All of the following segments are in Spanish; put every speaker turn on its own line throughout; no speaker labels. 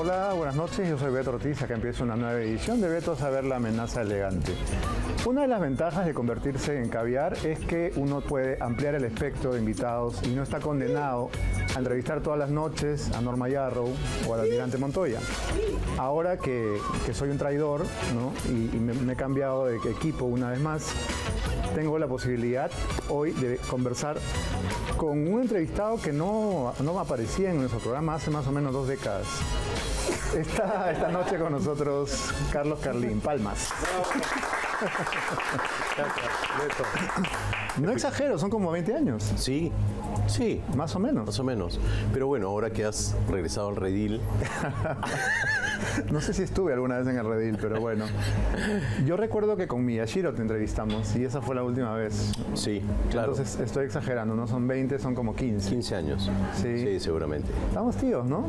Hola, buenas noches, yo soy Beto Ortiz, acá empieza una nueva edición de Beto Saber la Amenaza Elegante. Una de las ventajas de convertirse en caviar es que uno puede ampliar el espectro de invitados y no está condenado a entrevistar todas las noches a Norma Yarrow o al almirante Montoya. Ahora que soy un traidor, ¿no? y me he cambiado de equipo una vez más, tengo la posibilidad hoy de conversar con un entrevistado que no aparecía en nuestro programa hace más o menos 2 décadas. Está esta noche con nosotros Carlos Carlín Palmas. No exagero, son como 20 años.
Sí, sí.
Más o menos.
Más o menos. Pero bueno, ahora que has regresado al redil.
No sé si estuve alguna vez en el redil, pero bueno. Yo recuerdo que con Miyashiro te entrevistamos y esa fue la última vez.
Sí, claro.
Entonces estoy exagerando, no son 20, son como 15.
15 años.
Sí.
Sí, seguramente.
Estamos tíos, ¿no?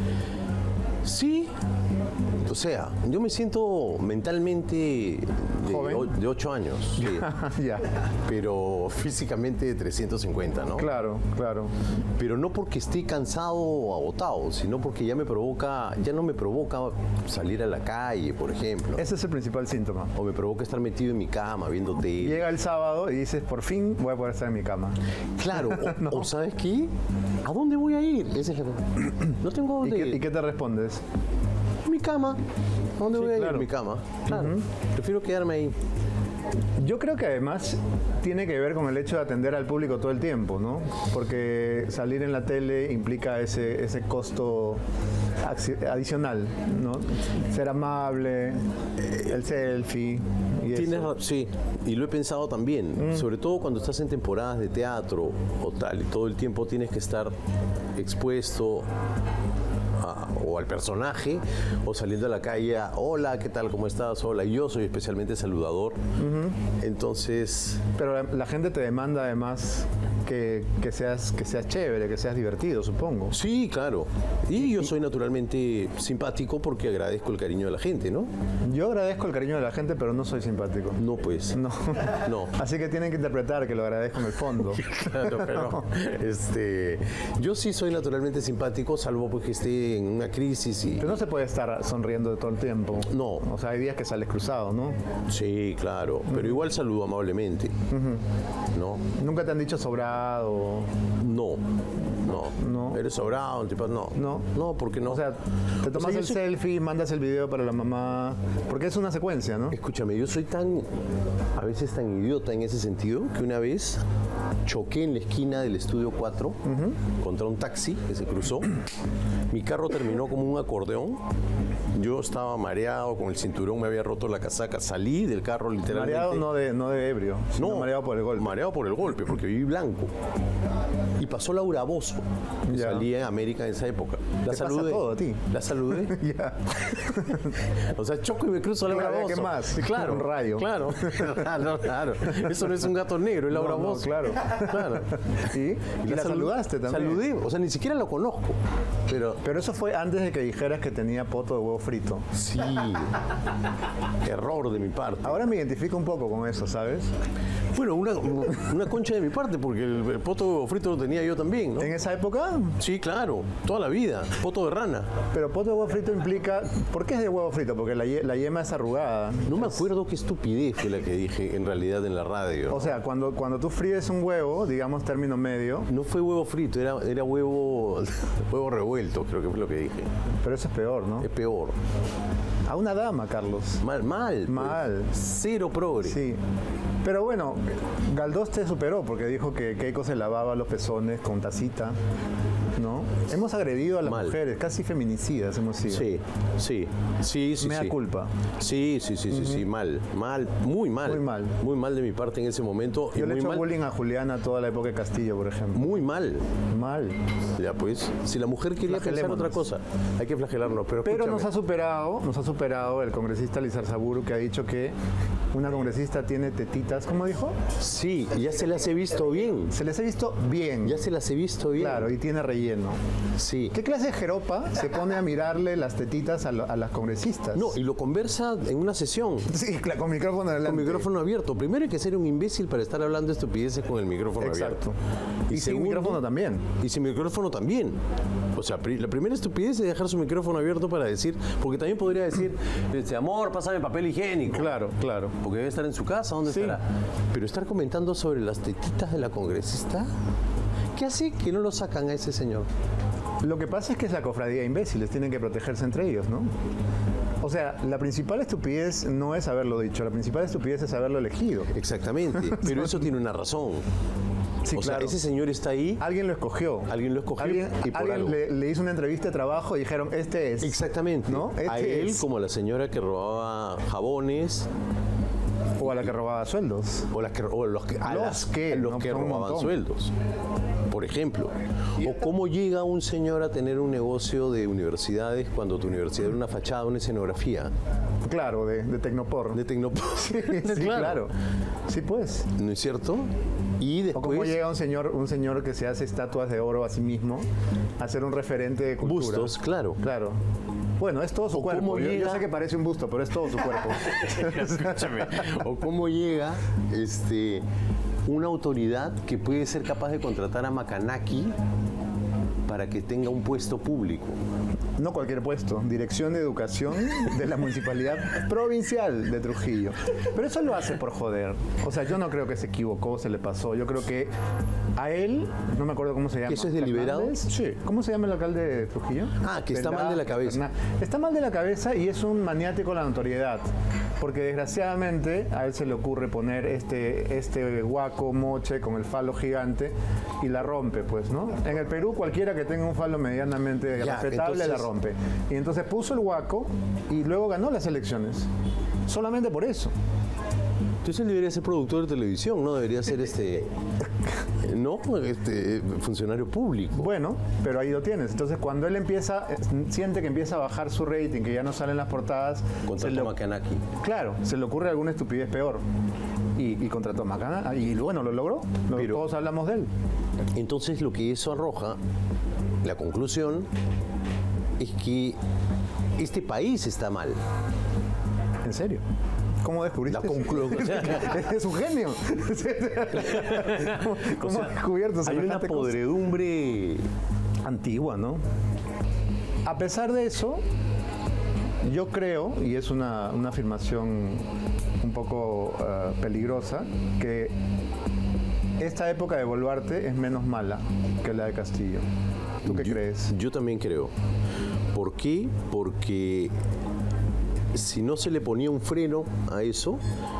Sí. O sea, yo me siento mentalmente de 8 años. Sí.
Ya.
Pero físicamente de 350, ¿no?
Claro, claro.
Pero no porque esté cansado o agotado, sino porque ya no me provoca salir a la calle, por ejemplo.
Ese es el principal síntoma.
O me provoca estar metido en mi cama viendo tele.
Llega el sábado y dices, por fin voy a poder estar en mi cama.
Claro,
¿No?
o ¿sabes qué? ¿A dónde voy a ir? Esa es la... No tengo dónde ir.
¿Y qué te respondes?
Mi cama. ¿A dónde voy a ir?
claro.
Mi cama. Claro. Prefiero quedarme ahí.
Yo creo que además tiene que ver con el hecho de atender al público todo el tiempo, ¿no? Porque salir en la tele implica ese costo adicional, ¿no? Ser amable, el selfie y eso.
Sí, y lo he pensado también, sobre todo cuando estás en temporadas de teatro o tal, y todo el tiempo tienes que estar expuesto o al personaje, o saliendo a la calle, hola, ¿qué tal? ¿Cómo estás? Hola, yo soy especialmente saludador. Entonces...
Pero la gente te demanda además que seas chévere, que seas divertido, supongo.
Sí, claro. Y yo soy naturalmente simpático porque agradezco el cariño de la gente, ¿no?
Yo agradezco el cariño de la gente, pero no soy simpático.
No, pues.
No.
No.
Así que tienen que interpretar que lo agradezco en el fondo.
Claro, pero yo sí soy naturalmente simpático, salvo porque esté en una crisis y...
Pero no se puede estar sonriendo todo el tiempo.
No.
O sea, hay días que sales cruzado, ¿no?
Sí, claro, pero igual saludo amablemente. ¿No?
¿Nunca te han dicho sobrado?
No.
No.
¿Eres sobrado? No.
No.
No, porque no.
O sea, te tomas el selfie, mandas el video para la mamá, porque es una secuencia, ¿no?
Escúchame, yo soy a veces tan idiota en ese sentido, que una vez choqué en la esquina del estudio 4 contra un taxi que se cruzó. Mi carro terminó como un acordeón. Yo estaba mareado, con el cinturón me había roto la casaca. Salí del carro literalmente.
Mareado no de ebrio, sino mareado por el golpe.
Mareado por el golpe, porque viví blanco. Y pasó Laura Bozzo, que salía en América en esa época. La saludé.
Pasa todo a ti.
La saludé.
Ya.
O sea, choco y me cruzo a Laura Bozzo.
¿Qué más?
Sí, claro.
Un rayo.
Claro. Claro. Eso no es un gato negro, es Laura Bozzo.
Claro.
¿Sí?
Y la saludaste también.
Saludé, o sea, ni siquiera lo conozco.
Pero eso fue antes de que dijeras que tenía poto de huevo frito.
Sí. Error de mi parte.
Ahora me identifico un poco con eso, ¿sabes?
Bueno, una concha de mi parte, porque el poto de huevo frito lo tenía yo también, ¿no?
¿En esa época?
Sí, claro, toda la vida. Poto de rana.
Pero poto de huevo frito implica... ¿Por qué es de huevo frito? Porque la yema es arrugada.
No me acuerdo qué estupidez fue la que dije en realidad en la radio.
O sea, cuando tú fríes un huevo, digamos término medio...
No fue huevo frito, era huevo revuelto, creo que fue lo que dije.
Pero eso es peor, ¿no?
Es peor.
A una dama, Carlos.
Mal.
Mal.
Cero progre.
Sí. Pero bueno, Galdós te superó porque dijo que Keiko se lavaba los pezones con tacita, ¿no? Hemos agredido a las mujeres, casi feminicidas hemos sido.
Sí.
Mea culpa.
Sí, mal, muy mal.
Muy mal.
Muy mal de mi parte en ese momento.
Yo le he hecho
mal
bullying a Juliana toda la época de Castillo, por ejemplo.
Muy mal.
Mal.
Ya pues, si la mujer quería pensar otra cosa, hay que flagelarnos. Pero
nos ha superado el congresista Lizarzaburu, que ha dicho que una congresista tiene tetitas, ¿cómo dijo?
Sí, ya se las he visto bien.
Se les ha visto bien.
Ya se las he visto bien.
Claro, y tiene relleno.
Sí.
¿Qué clase de jeropa se pone a mirarle las tetitas a las congresistas?
No, y lo conversa en una sesión.
Sí, con micrófono adelante.
Con micrófono abierto. Primero hay que ser un imbécil para estar hablando estupideces con el micrófono
Exacto.
abierto.
Y sin
segundo,
micrófono también.
Y sin micrófono también. O sea, la primera estupidez es dejar su micrófono abierto para decir, porque también podría decir, amor, pásame papel higiénico.
Claro, claro.
Porque debe estar en su casa, ¿dónde
Sí.
estará? Pero estar comentando sobre las tetitas de la congresista, ¿qué hace que no lo sacan a ese señor?
Lo que pasa es que es la cofradía de imbéciles, tienen que protegerse entre ellos, ¿no? O sea, la principal estupidez no es haberlo dicho, la principal estupidez es haberlo elegido.
Exactamente, pero eso tiene una razón.
Sí,
o sea,
claro.
ese señor está ahí.
Alguien lo escogió.
Alguien lo escogió y por
alguien
algo.
le hizo una entrevista de trabajo y dijeron, este es.
Exactamente.
¿No?
A
Este
él,
es.
como a la señora que robaba jabones,
O a la que robaba sueldos.
o los que
no, son un
robaban
montón.
sueldos, por ejemplo. O cómo llega un señor a tener un negocio de universidades cuando tu universidad era una fachada, una escenografía
Claro, de Tecnopor.
de Tecnopor.
Sí, claro. Sí, pues.
¿No es cierto? Y
O cómo
después
llega un señor que se hace estatuas de oro a sí mismo a ser un referente de cultura.
bustos, claro.
Claro. Bueno, es todo su
O
cuerpo.
cómo
Yo
llega-
sé que parece un busto, pero es todo su cuerpo.
Escúchame. O cómo llega una autoridad que puede ser capaz de contratar a Macanaki para que tenga un puesto público.
No cualquier puesto, Dirección de Educación de la Municipalidad Provincial de Trujillo. Pero eso lo hace por joder. O sea, yo no creo que se equivocó, se le pasó. Yo creo que a él, no me acuerdo cómo se llama.
¿Eso es deliberado?
¿Fernández? Sí. ¿Cómo se llama el alcalde de Trujillo?
Ah, que está mal de la cabeza.
Está mal de la cabeza y es un maniático de la notoriedad. Porque desgraciadamente a él se le ocurre poner este guaco moche con el falo gigante y la rompe, pues, ¿no? En el Perú cualquiera que tenga un falo medianamente
Ya,
respetable la
entonces-
rompe. Y entonces puso el guaco y luego ganó las elecciones. Solamente por eso.
Entonces él debería ser productor de televisión, no debería ser funcionario público.
Bueno, pero ahí lo tienes. Entonces cuando él siente que empieza a bajar su rating, que ya no salen las portadas,
Contrató a Macanaki.
claro, se le ocurre alguna estupidez peor. Y contrató a Macana. Y bueno, lo logró.
Pero-
Todos hablamos de él.
Entonces lo que eso arroja, la conclusión, es que este país está mal.
¿En serio? ¿Cómo descubriste
La conclusión.
Es un genio. ¿Cómo has descubierto
Hay una
semejante cosa?
podredumbre.
Antigua, ¿no? A pesar de eso, yo creo, y es una afirmación un poco peligrosa, que esta época de Boluarte es menos mala que la de Castillo. ¿Tú qué crees?
Yo también creo. ¿Por qué? Porque si no se le ponía un freno a eso,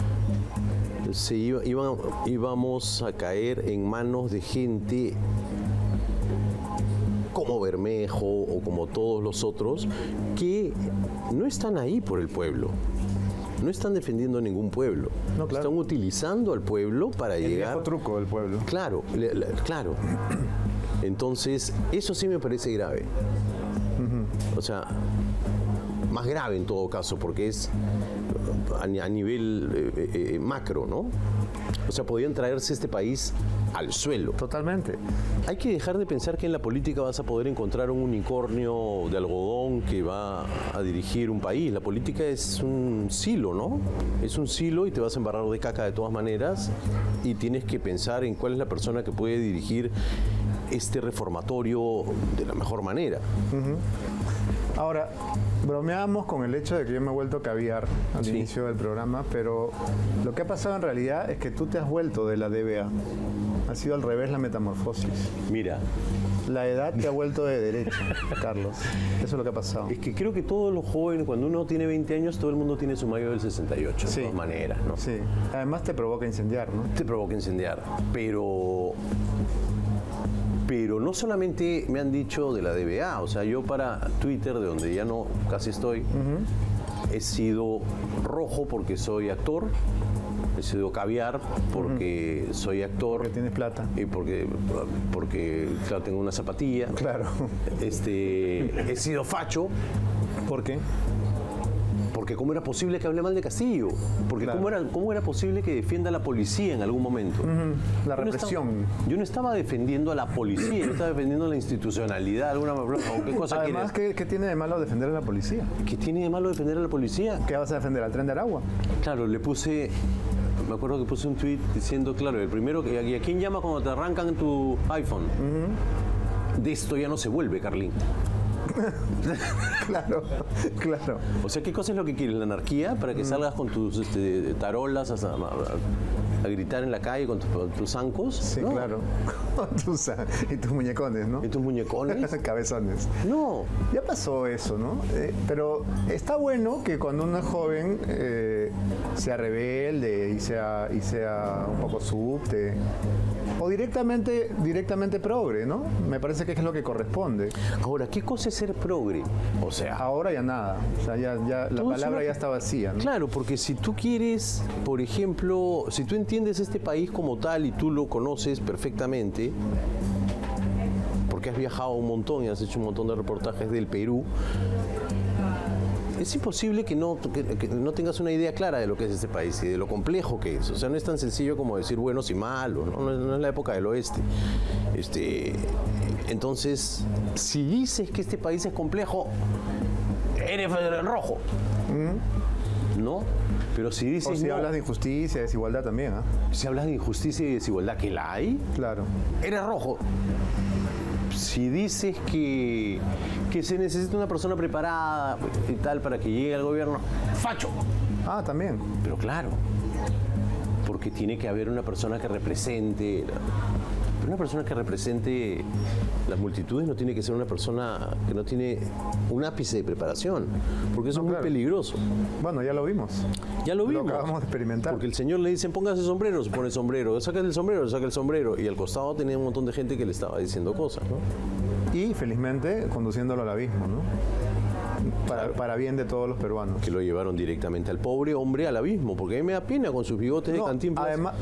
íbamos a caer en manos de gente como Bermejo o como todos los otros que no están ahí por el pueblo. No están defendiendo a ningún pueblo.
No, claro.
Están utilizando al pueblo para
El
llegar.
viejo truco del pueblo.
Claro, claro. Entonces, eso sí me parece grave. O sea, más grave en todo caso, porque es a nivel macro, ¿no? O sea, podían traerse este país al suelo.
Totalmente.
Hay que dejar de pensar que en la política vas a poder encontrar un unicornio de algodón que va a dirigir un país. La política es un silo, ¿no? Es un silo y te vas a embarrar de caca de todas maneras y tienes que pensar en cuál es la persona que puede dirigir este reformatorio de la mejor manera.
Ahora, bromeábamos con el hecho de que yo me he vuelto caviar al
Sí.
inicio del programa, pero lo que ha pasado en realidad es que tú te has vuelto de la DBA. Ha sido al revés la metamorfosis.
Mira,
La edad te ha vuelto de derecho, Carlos. Eso es lo que ha pasado.
es que creo que todos los jóvenes, cuando uno tiene 20 años, todo el mundo tiene su mayo del 68, de
Sí.
todas maneras, ¿no?
Sí. Además te provoca incendiar, ¿no?
Te provoca incendiar, pero no solamente me han dicho de la DBA, o sea, yo para Twitter, de donde ya no casi estoy, he sido rojo porque soy actor, he sido caviar porque soy actor
Porque tienes plata.
y porque claro, tengo una zapatilla.
Claro.
He sido facho
¿Por qué?
Porque ¿cómo era posible que hable mal de Castillo? Porque
Claro.
¿cómo era posible que defienda a la policía en algún momento?
La represión.
Yo no estaba defendiendo a la policía, yo estaba defendiendo la institucionalidad, alguna o qué cosa
Además,
quieres.
¿qué tiene de malo defender a la policía?
¿Qué tiene de malo defender a la policía?
¿Qué vas a defender? ¿Al tren de Aragua?
Claro, me acuerdo que puse un tweet diciendo, claro, el primero, ¿y a quién llama cuando te arrancan tu iPhone? De esto ya no se vuelve, Carlín.
Claro, claro.
O sea, ¿qué cosa es lo que quieres? ¿La anarquía? ¿Para que salgas con tus tarolas a gritar en la calle con tus zancos?
Sí,
No.
claro. Y tus muñecones, ¿no?
¿Y tus muñecones?
Cabezones.
No.
Ya pasó eso, ¿no? Pero está bueno que cuando uno es joven sea rebelde y sea un poco subte. O directamente progre, ¿no? Me parece que es lo que corresponde.
Ahora, ¿qué cosa es ser progre? O sea,
Ahora ya nada. O sea, ya la
Todo es
palabra
una-
ya está vacía, ¿no?
claro, porque si tú quieres, por ejemplo, si tú entiendes este país como tal y tú lo conoces perfectamente, porque has viajado un montón y has hecho un montón de reportajes del Perú, es imposible que no tengas una idea clara de lo que es este país y de lo complejo que es. O sea, no es tan sencillo como decir buenos y malos, no es la época del oeste. Entonces, si dices que este país es complejo, eres rojo. ¿No? Pero si dices
O si
no,
hablas de injusticia, desigualdad también, ¿ah?
si hablas de injusticia y desigualdad, que la hay,
Claro.
eres rojo. Si dices que se necesita una persona preparada y tal para que llegue al gobierno, facho.
Ah, también.
Pero claro, porque tiene que haber una persona que represente. Una persona que represente las multitudes no tiene que ser una persona que no tiene un ápice de preparación, porque eso
No,
es muy
claro.
peligroso.
Bueno, ya lo vimos.
Ya lo vimos.
acabamos de experimentar.
Porque el señor le dicen, póngase sombrero, se pone sombrero, saca el sombrero. Y al costado tenía un montón de gente que le estaba diciendo cosas, ¿no?
Y felizmente conduciéndolo al abismo, ¿no? Para bien de todos los peruanos.
Que lo llevaron directamente al pobre hombre al abismo, porque a mí me da pena con sus bigotes de
No,
Cantinflas.
además,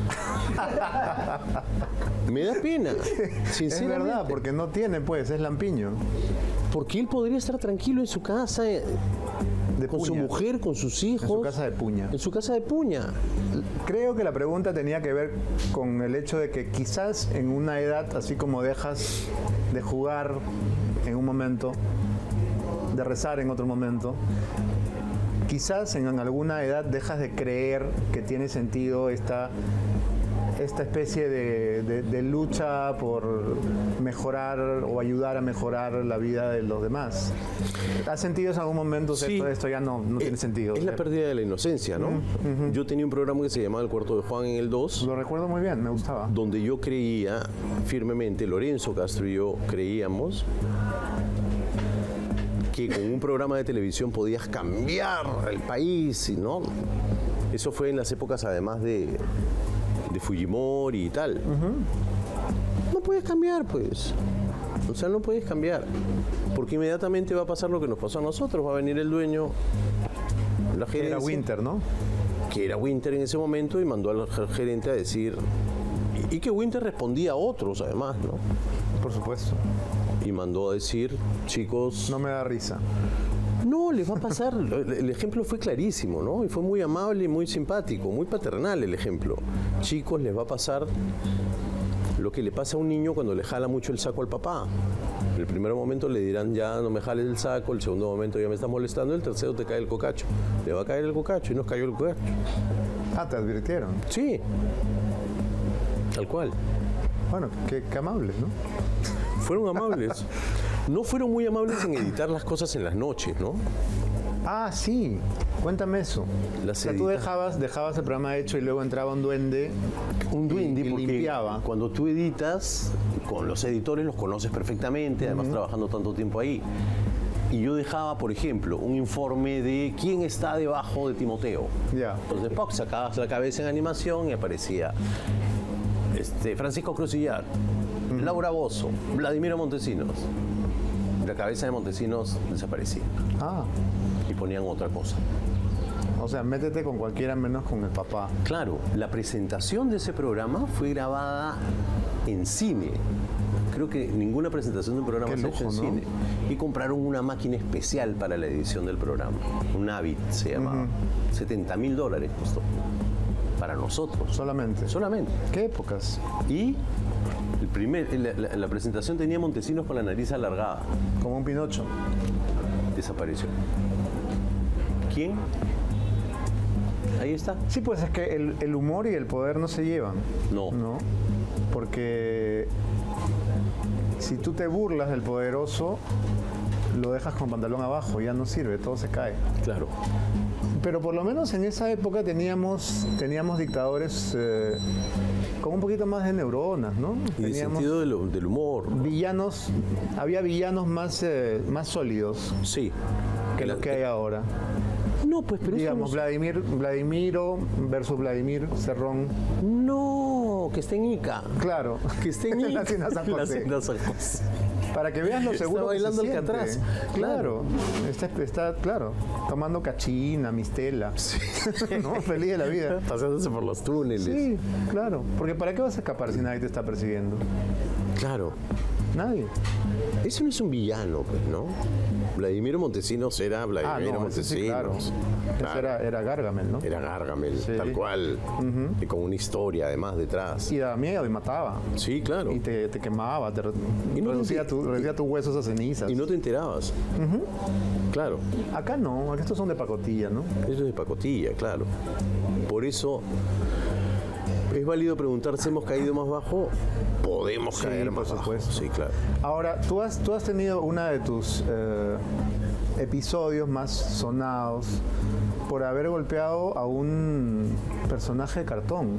Me da pena,
es
sinceramente.
verdad, porque no tiene, pues, es lampiño.
Porque él podría estar tranquilo en su casa, con su
Puña.
mujer, con sus hijos.
En su casa de Puña.
En su casa de Puña.
Creo que la pregunta tenía que ver con el hecho de que quizás en una edad, así como dejas de jugar en un momento, de rezar en otro momento, quizás en alguna edad dejas de creer que tiene sentido esta especie de lucha por mejorar o ayudar a mejorar la vida de los demás. ¿Has sentido en algún momento
Sí.
esto ya no tiene sentido?
Es la pérdida de la inocencia, ¿no? Yo tenía un programa que se llamaba El Cuarto de Juan en el 2,
Lo recuerdo muy bien, me gustaba.
donde yo creía firmemente, Lorenzo Castro y yo creíamos que con un programa de televisión podías cambiar el país, ¿no? Eso fue en las épocas además de Fujimori y tal. No puedes cambiar, pues. O sea, no puedes cambiar. Porque inmediatamente va a pasar lo que nos pasó a nosotros. Va a venir el dueño, la gerencia.
Era Winter, ¿no?
Que era Winter en ese momento y mandó al gerente a decir. Y que Winter respondía a otros, además, ¿no?
Por supuesto.
Y mandó a decir, chicos,
No me da risa.
no, les va a pasar. El ejemplo fue clarísimo, ¿no? Y fue muy amable y muy simpático, muy paternal el ejemplo. Chicos, les va a pasar lo que le pasa a un niño cuando le jala mucho el saco al papá. En el primer momento le dirán, ya no me jales el saco, el segundo momento ya me estás molestando, el tercero te cae el cocacho. Le va a caer el cocacho y nos cayó el cocacho.
Ah, te advirtieron.
Sí, tal cual.
Bueno, qué amables, ¿no?
Fueron amables. No fueron muy amables en editar las cosas en las noches, ¿no?
Ah, sí. Cuéntame eso.
Las
O sea, tú
editas.
dejabas el programa hecho y luego entraba un duende.
Un duende,
y
porque
limpiaba.
cuando tú editas, con los editores los conoces perfectamente, además trabajando tanto tiempo ahí. Y yo dejaba, por ejemplo, un informe de quién está debajo de Timoteo.
Ya.
Entonces, ¡poc!, sacabas la cabeza en animación y aparecía Francisco Crucillar, Laura Bozzo, Vladimiro Montesinos. La cabeza de Montesinos desaparecía
Ah,
y ponían otra cosa.
o sea, métete con cualquiera menos con el papá.
Claro, la presentación de ese programa fue grabada en cine. creo que ninguna presentación de un programa
Qué
se ha hecho en
lujo, ¿no?
cine. Y compraron una máquina especial para la edición del programa. Un Avid se llamaba. $70,000 costó. Para nosotros.
Solamente.
Solamente.
¿Qué épocas?
Y la presentación tenía Montesinos con la nariz alargada.
Como un Pinocho.
Desapareció. ¿Quién? Ahí está.
Sí, pues es que el humor y el poder no se llevan.
No.
¿No? Porque si tú te burlas del poderoso, lo dejas con pantalón abajo, ya no sirve, todo se cae.
Claro.
Pero por lo menos en esa época teníamos dictadores con un poquito más de neuronas, ¿no?
Y de sentido del humor.
Villanos, había villanos más sólidos
Sí.
que los que hay ahora.
No, pues, pero
Digamos,
eso
Vladimiro versus Vladimir Cerrón.
no, que esté en Ica.
Claro.
Que esté en Ica.
La Hacienda San
La
José.
Hacienda San José.
Para que veas lo
Está
seguro que se
bailando
siente.
Alcatraz.
Claro. Está, claro, tomando cachina, mistela. ¿No? Feliz de la vida.
Pasándose por los túneles.
Sí, claro. Porque ¿para qué vas a escapar si nadie te está persiguiendo?
Claro.
Nadie.
Ese no es un villano, pues, ¿no? Vladimiro Montesinos era Vladimiro
ese sí,
Montesinos.
claro. Ese era Gargamel, ¿no?
Era Gargamel,
Sí.
tal cual. Y con una historia además detrás.
Y daba miedo y mataba.
Sí, claro.
Y te quemaba,
Y no
reducía
te-
tus huesos a cenizas.
Y no te enterabas. Claro.
Acá no, acá estos son de pacotilla, ¿no?
Eso es de pacotilla, claro. Por eso es válido preguntarse, ¿hemos caído más bajo? Podemos
Sí,
caer
por
más bajo.
supuesto.
Sí, claro.
Ahora, tú has tenido una de tus episodios más sonados por haber golpeado a un personaje de cartón.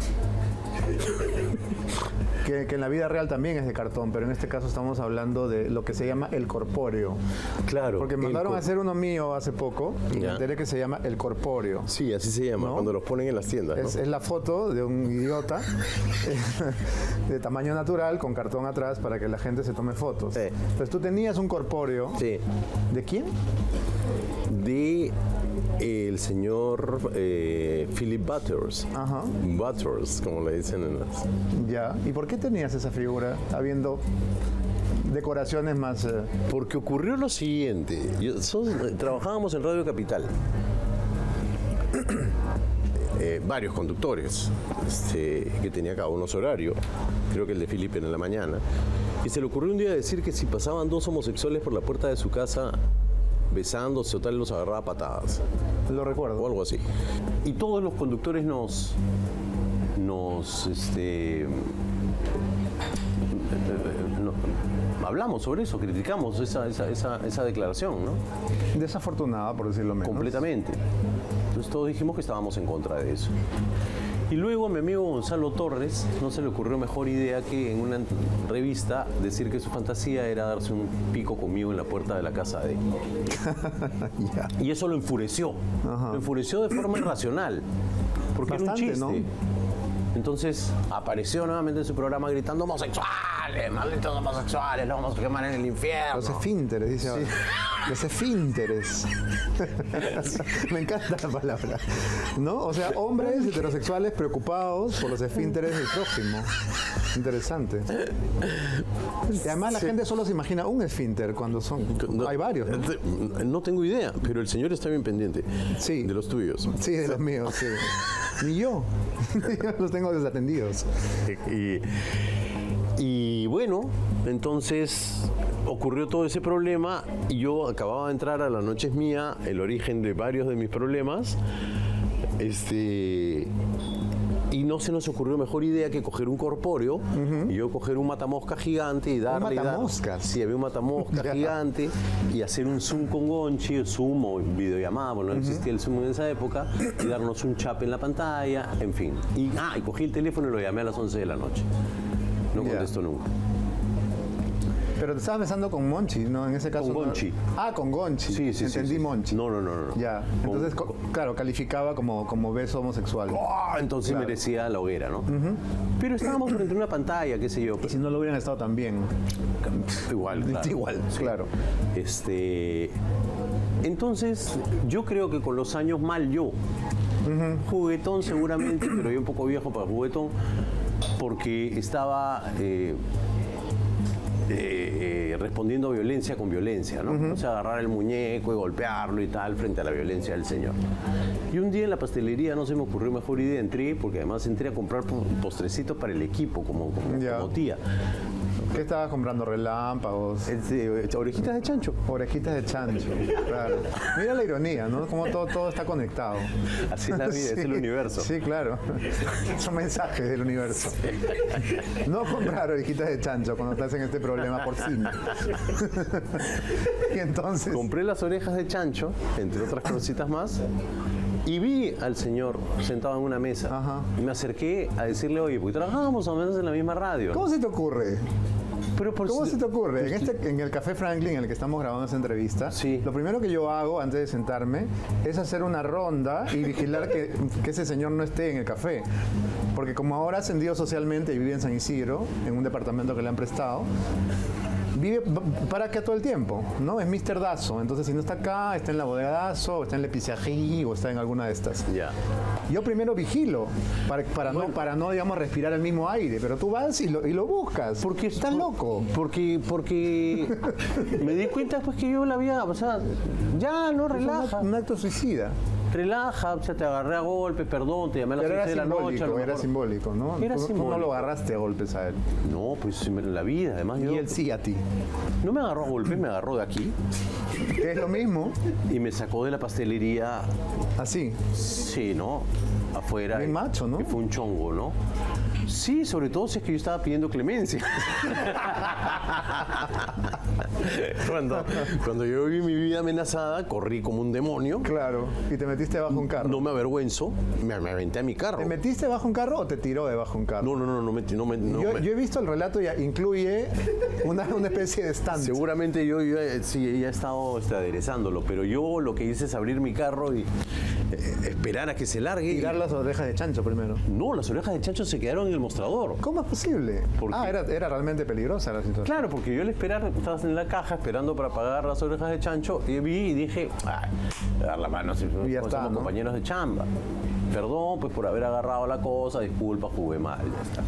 Que en la vida real también es de cartón, pero en este caso estamos hablando de lo que se llama el corpóreo.
Claro.
Porque me mandaron a hacer uno mío hace poco y me
Ya.
enteré que se llama el corpóreo.
Sí, así se llama,
¿No?
cuando los ponen en las tiendas, ¿no?
Es la foto de un idiota de tamaño natural con cartón atrás para que la gente se tome fotos.
Sí.
Pues tú tenías un corpóreo.
Sí.
¿De quién?
De el señor Philip Butters.
Ajá.
Butters, como le dicen en las...
Ya. ¿Y por qué tenías esa figura habiendo decoraciones más...
Porque ocurrió lo siguiente. Trabajábamos en Radio Capital. Varios conductores que tenía cada uno su horario. Creo que el de Philip era en la mañana. Y se le ocurrió un día decir que si pasaban dos homosexuales por la puerta de su casa besándose o tal, los agarraba a patadas.
Lo recuerdo.
O algo así. Y todos los conductores hablamos sobre eso, criticamos esa declaración, ¿no?
Desafortunada, por decirlo menos.
Completamente. Entonces todos dijimos que estábamos en contra de eso. Y luego a mi amigo Gonzalo Torres no se le ocurrió mejor idea que en una revista decir que su fantasía era darse un pico conmigo en la puerta de la casa de él.
Ya.
Y eso lo enfureció.
Ajá.
Lo enfureció de forma irracional. Porque
Bastante,
era un chiste.
¿no?
Entonces apareció nuevamente en su programa gritando homosexuales, malditos homosexuales, los vamos a quemar en el infierno.
Los esfínteres, dice ahora. Los esfínteres. Me encanta la palabra. ¿No? O sea, hombres heterosexuales preocupados por los esfínteres del prójimo. Interesante. Y además la gente solo se imagina un esfínter cuando son... Hay varios, ¿no?
No tengo idea, pero el señor está bien pendiente.
Sí.
De los tuyos.
Sí, de los míos, sí. Ni yo. Los tengo desatendidos.
Y bueno, entonces ocurrió todo ese problema y yo acababa de entrar a La Noche es Mía, el origen de varios de mis problemas. Y no se nos ocurrió mejor idea que coger un corpóreo y yo coger un matamosca gigante y darle.
¿Un matamoscas?
Sí, había un matamosca gigante y hacer un Zoom con Gonchi, Zoom o videollamada, porque no existía el Zoom en esa época, y darnos un chape en la pantalla, en fin. Y cogí el teléfono y lo llamé a las 11 de la noche. No
Ya.
contestó nunca.
Pero te estabas besando con Monchi, ¿no? En ese caso.
Con
no-
Gonchi.
Ah, con Gonchi.
Sí, sí,
Entendí
sí.
Monchi.
No.
Ya. Entonces, claro, calificaba como beso homosexual.
Entonces
Claro.
merecía la hoguera, ¿no? Pero estábamos frente a una pantalla, qué sé yo.
Y si no lo hubieran estado tan bien.
Igual, claro.
Igual, claro.
Entonces, yo creo que con los años mal yo, juguetón seguramente, pero yo un poco viejo para juguetón, porque estaba respondiendo a violencia con violencia, ¿no? O sea, agarrar el muñeco y golpearlo y tal frente a la violencia del señor. Y un día en la pastelería no se me ocurrió mejor idea, entré, porque además entré a comprar postrecitos para el equipo, como tía.
¿Qué estabas comprando? ¿Relámpagos?
Orejitas de chancho.
Orejitas de chancho, claro. Mira la ironía, ¿no? Cómo todo está conectado.
Así es la vida, es el universo.
Sí, claro. Son mensajes del universo. No comprar orejitas de chancho cuando estás en este problema porcino. Y entonces...
Compré las orejas de chancho, entre otras cositas más, y vi al señor sentado en una mesa.
Ajá.
Y me acerqué a decirle, oye, porque trabajábamos al menos en la misma radio.
¿Cómo se te ocurre?
Pero
¿Cómo se te ocurre? En el Café Franklin, en el que estamos grabando esta entrevista,
sí,
lo primero que yo hago antes de sentarme es hacer una ronda y vigilar que ese señor no esté en el café. Porque como ahora ha ascendido socialmente y vive en San Isidro, en un departamento que le han prestado, vive para acá todo el tiempo, ¿no? Es Mr. Dazo. Entonces, si no está acá, está en la bodega Dazo, o está en Le Pisajería, o está en alguna de estas.
Ya.
Yo primero vigilo, para no, digamos, respirar el mismo aire, pero tú vas y lo buscas.
Porque
estás loco.
Porque me di cuenta pues que yo la había, o sea, ya, no, relaja.
Es un acto suicida.
Relaja, o sea, te agarré a golpe, perdón, te llamé a las 6 de la noche.
Era simbólico, ¿no?
Era simbólico.
Tú no lo agarraste a golpes a él.
No, pues en la vida, además yo...
Y él sí a ti.
No me agarró a golpes, me agarró de aquí.
Que es lo mismo.
Y me sacó de la pastelería.
¿Así?
Sí, ¿no? Afuera.
Bien macho, ¿no?
Que fue un chongo, ¿no? Sí, sobre todo si es que yo estaba pidiendo clemencia. Cuando yo vi mi vida amenazada, corrí como un demonio.
Claro, y te metiste bajo un carro.
No me avergüenzo, me aventé a mi carro.
¿Te metiste bajo un carro o te tiró debajo un carro?
No,
yo he visto el relato y incluye una especie de stand.
Seguramente yo sí, ya he estado aderezándolo, pero yo lo que hice es abrir mi carro y esperar a que se largue.
Tirar las orejas de chancho primero.
No, las orejas de chancho se quedaron en el mostrador.
¿Cómo es posible? Era realmente peligrosa la situación.
Claro, porque yo al esperar, estabas en la caja esperando para pagar las orejas de chancho y vi y dije, dar la mano, si somos compañeros de chamba. Perdón, pues por haber agarrado la cosa, disculpa, jugué mal, ya está.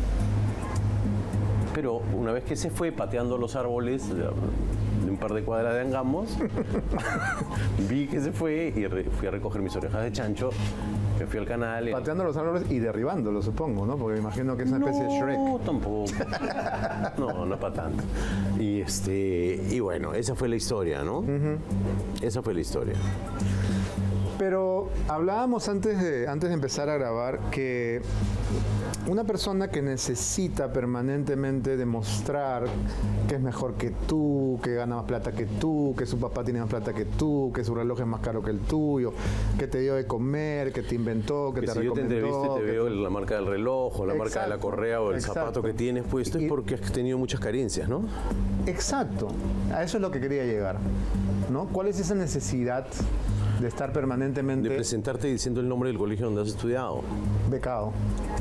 Pero una vez que se fue pateando los árboles de un par de cuadras de Angamos, vi que se fue y fui a recoger mis orejas de chancho. Me fui al canal.
Pateando los árboles y derribándolos, supongo, ¿no? Porque me imagino que es una especie de Shrek.
No, tampoco. No es para tanto. Y bueno, esa fue la historia, ¿no? Esa fue la historia.
Pero hablábamos antes de empezar a grabar que una persona que necesita permanentemente demostrar que es mejor que tú, que gana más plata que tú, que su papá tiene más plata que tú, que su reloj es más caro que el tuyo, que te dio de comer, que te inventó, que te
recomendó. Si yo te entrevisto y te veo la marca del reloj o la marca de la correa o el zapato que tienes puesto, es porque has tenido muchas carencias, ¿no?
Exacto. A eso es lo que quería llegar, ¿no? ¿Cuál es esa necesidad de estar permanentemente...
De presentarte diciendo el nombre del colegio donde has estudiado?
Becado.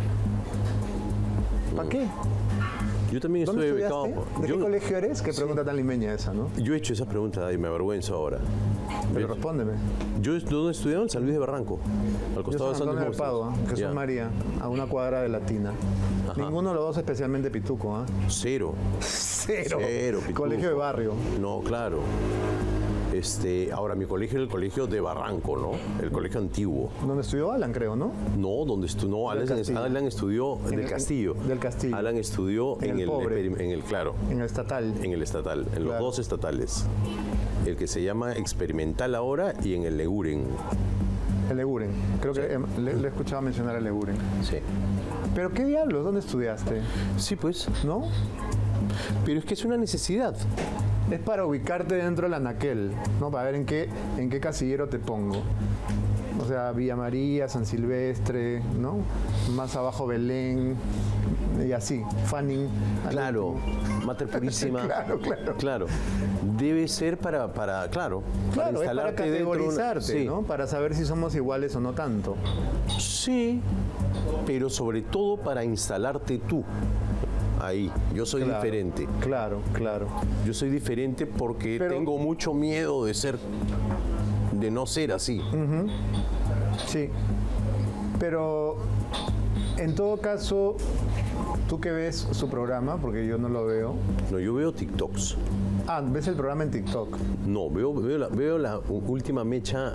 ¿Para qué?
Yo también estuve becado.
¿De qué colegio eres? Qué pregunta tan limeña esa, ¿no?
Yo he hecho esa pregunta y me avergüenzo ahora.
Pero respóndeme.
¿Dónde estudiaba? En San Luis de Barranco, al costado de San
Antonio de Padua, Jesús María, a una cuadra de Latina. Ajá. Ninguno de los dos especialmente pituco, ¿eh?
Cero.
Cero pituco. Colegio de barrio.
No, claro. Ahora, mi colegio era el colegio de Barranco, ¿no? El colegio antiguo.
¿Donde estudió Alan, creo, no?
No, Alan estudió del Castillo.
Del Castillo.
Alan estudió en el
estatal.
En el estatal, en los dos estatales. El que se llama Experimental ahora y en el Leguren.
El Leguren. Creo que le he escuchado mencionar el Leguren.
Sí.
¿Pero qué diablos? ¿Dónde estudiaste?
Sí, pues.
¿No?
Pero es que es una necesidad.
Es para ubicarte dentro del anaquel, ¿no? Para ver en qué casillero te pongo. O sea, Villa María, San Silvestre, ¿no? Más abajo Belén y así, Fanning.
Claro, Mater Purísima. Claro. Debe ser para instalarte
es para categorizarte,
sí.
¿no? Para saber si somos iguales o no tanto.
Sí, pero sobre todo para instalarte tú. Ahí, yo soy diferente.
Claro.
Yo soy diferente porque tengo mucho miedo de no ser así.
Sí, pero en todo caso, ¿Tú qué ves su programa? Porque yo no lo veo.
No, yo veo TikToks.
Ah, ¿ves el programa en TikTok?
No, veo la última mecha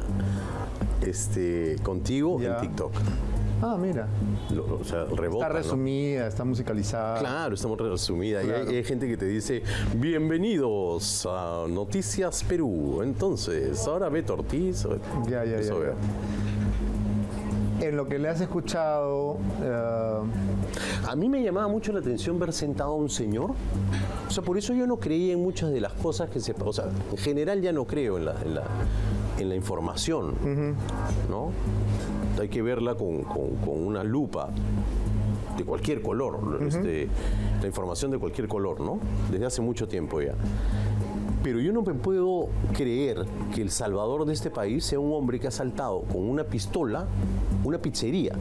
contigo
Ya.
en TikTok.
Ah, mira.
O sea, rebota,
Está
¿no?
resumida, está musicalizada.
Claro, estamos resumida.
Claro.
Y hay gente que te dice, bienvenidos a Noticias Perú. Entonces, ahora Beto Ortiz.
Ya.
Eso veo.
En lo que le has escuchado,
A mí me llamaba mucho la atención ver sentado a un señor. O sea, por eso yo no creía en muchas de las cosas que se... O sea, en general ya no creo en la información, ¿no? Hay que verla con una lupa de cualquier color, la información de cualquier color, ¿no? Desde hace mucho tiempo ya. Pero yo no me puedo creer que el salvador de este país sea un hombre que ha asaltado con una pistola una pizzería.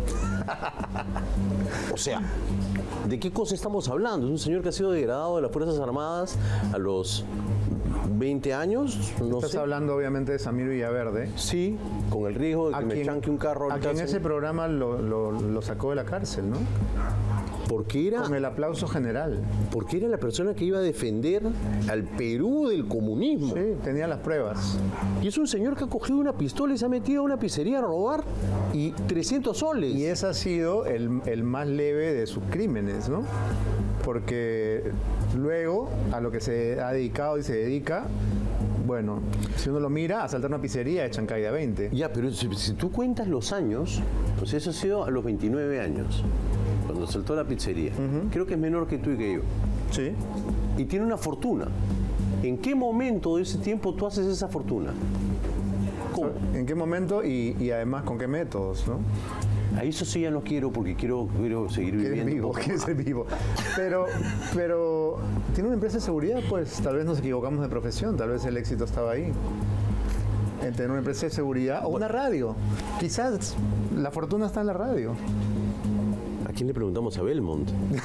O sea, ¿de qué cosa estamos hablando? Es un señor que ha sido degradado de las Fuerzas Armadas a los 20 años, no
estás
sé.
hablando obviamente de Samir Villaverde.
Sí, con el riesgo de que me chanque un carro.
A
ahorita
quien
sí.
ese programa lo sacó de la cárcel, ¿no?
Porque era,
Con el aplauso general.
porque era la persona que iba a defender al Perú del comunismo.
Sí, tenía las pruebas.
Y es un señor que ha cogido una pistola y se ha metido a una pizzería a robar y 300 soles.
Y ese ha sido el más leve de sus crímenes, ¿no? Porque luego a lo que se ha dedicado y se dedica, bueno, si uno lo mira, asaltar una pizzería echan caída 20.
Ya, pero si tú cuentas los años, pues eso ha sido a los 29 años, cuando saltó la pizzería. Creo que es menor que tú y que yo.
Sí.
Y tiene una fortuna. ¿En qué momento de ese tiempo tú haces esa fortuna? ¿Cómo?
¿En qué momento y además con qué métodos, no?
A eso sí ya no quiero porque quiero seguir
Quieres
viviendo.
vivo, quieres ser vivo. Pero tiene una empresa de seguridad, pues tal vez nos equivocamos de profesión, tal vez el éxito estaba ahí. En tener una empresa de seguridad o una radio. Quizás la fortuna está en la radio.
¿A quién le preguntamos? A Belmont.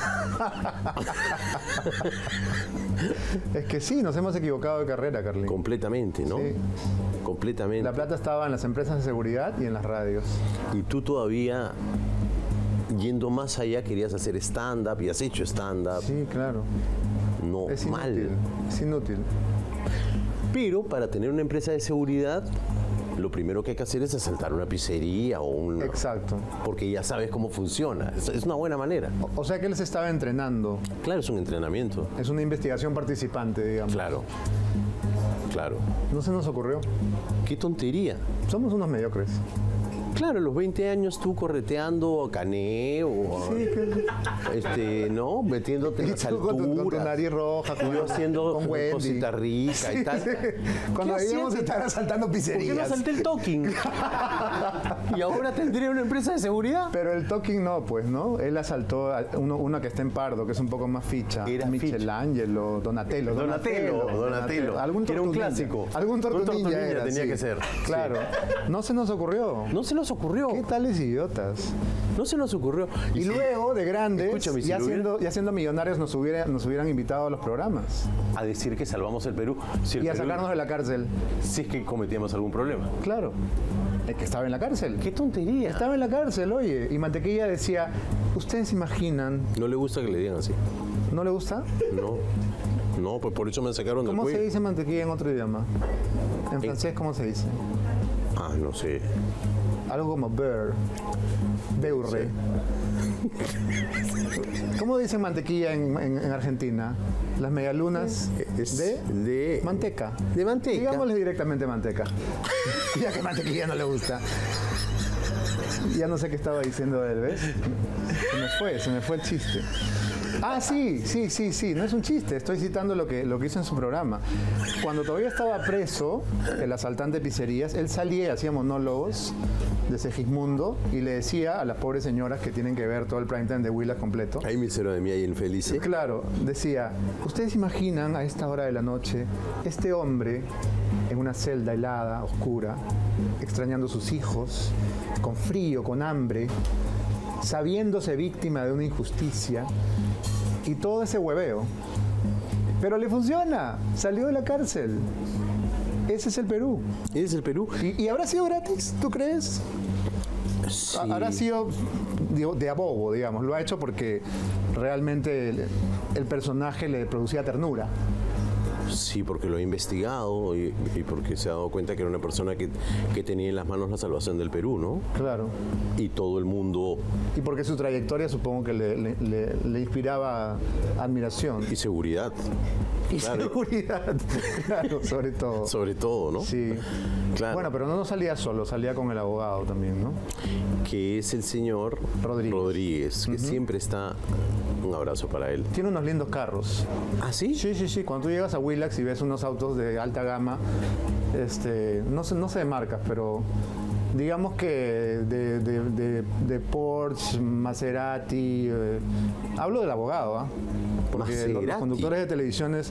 Es que sí, nos hemos equivocado de carrera, Carlín.
Completamente, ¿no?
Sí.
Completamente.
La plata estaba en las empresas de seguridad y en las radios.
Y tú todavía, yendo más allá, querías hacer stand-up y has hecho stand-up.
Sí, claro.
No,
Es inútil.
mal.
Es inútil.
Pero para tener una empresa de seguridad, lo primero que hay que hacer es asaltar una pizzería o un...
Exacto.
Porque ya sabes cómo funciona. Es una buena manera.
O sea que él se estaba entrenando.
Claro, es un entrenamiento.
Es una investigación participante, digamos.
Claro. Claro.
No se nos ocurrió.
Qué tontería.
Somos unos mediocres.
Claro, a los 20 años tú correteando a Cané o
Sí, que...
¿no? Metiéndote en las
tú con tu
alturas.
nariz roja,
Yo haciendo
con Wendy.
cosita rica y tal.
Cuando
¿Qué
debíamos
hacías?
estar asaltando
¿Por qué
pizzerías.
no asalté el talking? Y ahora tendría una empresa de seguridad.
Pero el talking no, pues, ¿no? Él asaltó a una que está en Pardo, que es un poco más ficha.
Era
Michelangelo, Donatello. Algún
que era un
tortu ninja.
clásico.
Algún tortu
Un tortu
ninja
ninja
era,
tenía
sí.
que ser.
Claro. No se nos ocurrió.
No se nos ocurrió.
¿Qué tales idiotas?
No se nos ocurrió.
Y luego, de grandes,
Escúchame, si
ya
lo hubiera-
siendo millonarios, nos hubieran invitado a los programas.
A decir que salvamos el Perú. Si el
Y a
Perú-
sacarnos de la cárcel.
Si es que cometíamos algún problema.
Claro. El que estaba en la cárcel.
¡Qué tontería!
Estaba en la cárcel, oye. Y Mantequilla decía, ¿ustedes imaginan?
No le gusta que le digan así.
¿No le gusta?
No. No, pues por eso me sacaron del
¿Cómo se
cuello.
dice mantequilla en otro idioma? En francés, ¿cómo se dice?
Ah, no sé.
Algo como beurre. Beurre. ¿Cómo dicen mantequilla en Argentina? Las medialunas
de
manteca.
de manteca.
Digámosle directamente manteca. Ya que mantequilla no le gusta. Ya no sé qué estaba diciendo él, ¿ves? Se me fue el chiste. Ah, sí, no es un chiste, estoy citando lo que hizo en su programa. Cuando todavía estaba preso, el asaltante de pizzerías, él salía y hacía monólogos de Segismundo y le decía a las pobres señoras que tienen que ver todo el prime time de Huila completo.
Hay misero de mí ahí infeliz.
Y claro, decía, ¿ustedes imaginan a esta hora de la noche este hombre en una celda helada, oscura, extrañando a sus hijos, con frío, con hambre, sabiéndose víctima de una injusticia y todo ese hueveo? Pero le funciona, salió de la cárcel. Ese es el Perú.
¿Ese es el Perú?
¿Y habrá sido gratis, tú crees?
Sí.
¿Habrá sido de abobo, digamos. Lo ha hecho porque realmente el personaje le producía ternura.
Sí, porque lo ha investigado y porque se ha dado cuenta que era una persona que tenía en las manos la salvación del Perú, ¿no?
Claro.
Y todo el mundo...
Y porque su trayectoria supongo que le inspiraba admiración.
Y seguridad.
Y
claro.
seguridad, claro, sobre todo.
Sobre todo, ¿no?
Sí.
Claro.
Bueno, pero no salía solo, salía con el abogado también, ¿no?
Que es el señor Rodríguez, que siempre está... Un abrazo para él.
Tiene unos lindos carros.
¿Ah, sí?
Sí. Cuando tú llegas a Willax y ves unos autos de alta gama, no sé de marcas, pero digamos que de Porsche, Maserati, hablo del abogado, ¿ah? Porque los conductores de televisiones,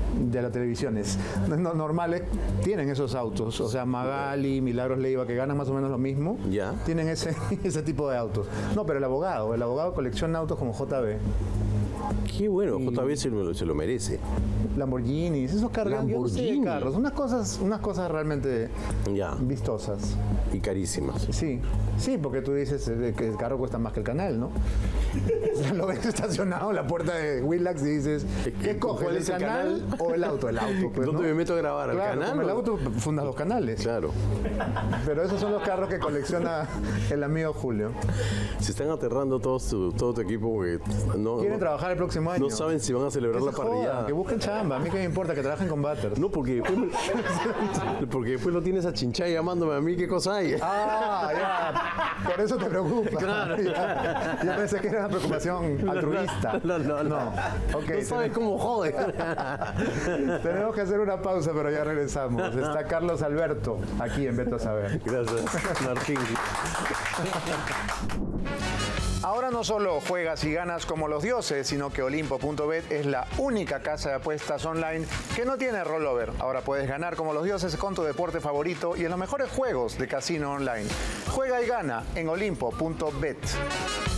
normales, tienen esos autos. O sea, Magali, Milagros Leiva, que ganan más o menos lo mismo,
¿ya?
Tienen ese tipo de autos. No, pero el abogado colecciona autos como JB.
Qué bueno, JB se lo merece.
Lamborghinis, esos carros, carros, unas cosas realmente vistosas.
Y carísimas.
Sí, porque tú dices que el carro cuesta más que el canal, ¿no? O sea, lo ves estacionado en la puerta de Willax y dices, ¿qué coges, el canal o el auto? El auto, pues,
¿Dónde me meto a grabar? ¿Al canal?
Con el auto fundas los canales.
Claro.
Pero esos son los carros que colecciona el amigo Julio.
Se están aterrando todo tu equipo porque
quieren trabajar el próximo año.
No saben si van a celebrar la parrillada.
Que busquen chamba, a mí que me importa, que trabajen con Butters.
No, porque después lo tienes a Chinchá llamándome a mí, ¿qué cosa hay?
Ah, ya, por eso te preocupa.
Claro.
Ya pensé que era una preocupación altruista.
No.
Okay,
no sabes cómo jode.
Tenemos que hacer una pausa, pero ya regresamos. Está Carlos Alberto aquí en Beto a Saber.
Gracias, Martín.
Ahora no solo juegas y ganas como los dioses, sino que Olimpo.bet es la única casa de apuestas online que no tiene rollover. Ahora puedes ganar como los dioses con tu deporte favorito y en los mejores juegos de casino online. Juega y gana en Olimpo.bet.